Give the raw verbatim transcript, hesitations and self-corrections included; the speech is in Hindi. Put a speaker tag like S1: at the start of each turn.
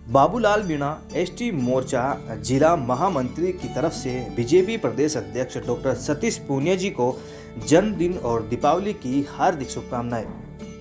S1: बाबूलाल मीणा एसटी मोर्चा जिला महामंत्री की तरफ से बीजेपी प्रदेश अध्यक्ष डॉक्टर सतीश पूनिया जी को जन्मदिन और दीपावली की हार्दिक शुभकामनाएं।